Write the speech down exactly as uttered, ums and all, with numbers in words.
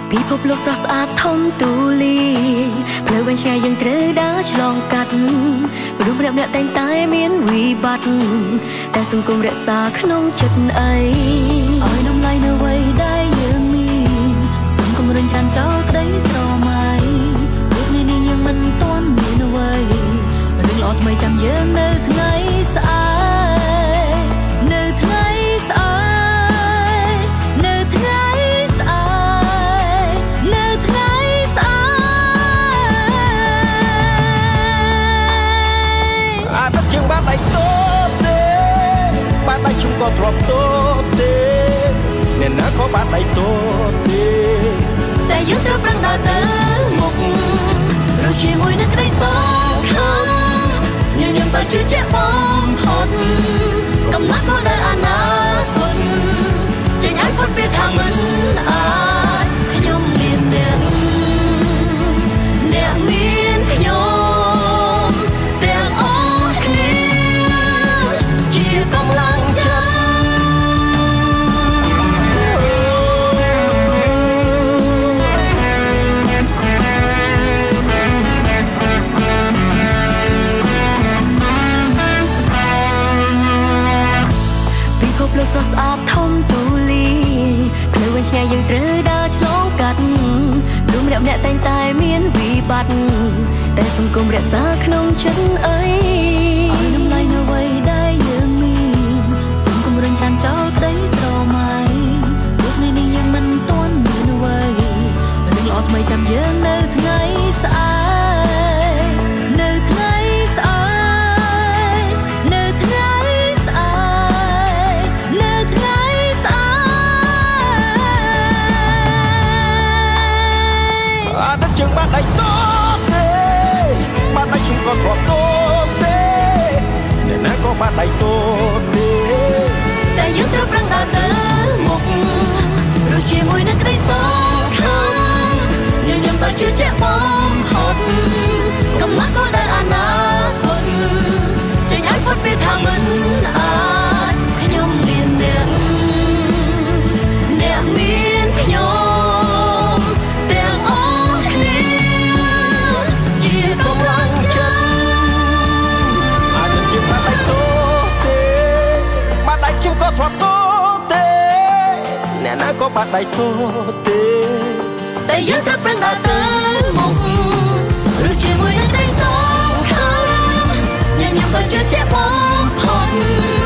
ពីភពលោកស្រស់ស្អាតធំទូលាយផ្លូវវែងឆ្ងាយយើងត្រូវដើរឆ្លងកាត់មនុស្សម្នាក់ៗតែងតែមានវិបត្តិតែសង្គមរក្សាក្នុងចិត្តអីឲ្យនំឡៃនៅអ្វីដែលយើងមានសង្គមរុញច្រានចោលក្តីស្រមៃពេលនេះនេះយើងមិនទាន់មានអ្វីរឿងល្អថ្មីចាំយើងនៅថ្ងៃស្អែកនៅថ្ងៃស្អែកនៅថ្ងៃស្អែកនៅថ្ងៃស្អែកអាទិត្យជាងបាត់ដៃតូចទេបាត់ដៃជុំក៏ធ្លាប់តូចទេអ្នកណាក៏បាត់ដៃតូចទេតែយើងត្រូវប្រឹងដើរទៅមុខរស់ជាមួយនឹងក្តីសង្ឃឹមញញឹមបើជឿជាក់បំផុតកំណត់ក៏ដែលអនាគតចេញឲ្យផុតពីថាមិនអាចខ្ញុំមានអ្នកអ្នកមានខ្ញុំទាំងអស់គ្នាជាកម្លាំងចិត្តផ្លូវស្រស់ស្អាតធំទូលាយផ្លូវវែងឆ្ងាយយើងត្រូវដើរឆ្លងកាត់មនុស្សម្នាក់ៗតែងតែមានវិបត្តិតែសង្គមរក្សាក្នុងចិត្តអីឲ្យនំឡៃនៅអ្វីដែលយើងមានសង្គមរុញច្រានចោលក្តីស្រមៃពេលនេះនេះយើងមិនទាន់មានអ្វីរឿងល្អថ្មីចាំយើងនៅថ្ងៃស្អែកនៅថ្ងៃស្អែកនៅថ្ងៃស្អែកនៅថ្ងៃស្អែកអាទិត្យជាងបាត់ដៃតូចទេបាត់ដៃជុំក៏ធ្លាប់តូចទេអ្នកណាក៏បាត់ដៃតូចទេតែយើងត្រូវប្រឹងដើរទៅមុខរស់ជាមួយនឹងក្តីសង្ឃឹមញញឹមបើជឿជាក់បំផុតកំណត់ក៏ដែលអនាគតចេញឲ្យផុតពីថាមិនអាចខ្ញុំមានអ្នកអ្នកមានខ្ញុំទាំងអស់គ្នាជាកម្លាំងចិត្តអាទិត្យជាងបាត់ដៃតូចទេបាត់ដៃជុំក៏ធ្លាប់តូចទេអ្នកណាក៏បាត់ដៃតូចទេតែយើងត្រូវប្រឹងដើរទៅមុខរស់ជាមួយនឹងក្តីសង្ឃឹមញញឹមបើជឿជាក់បំផុត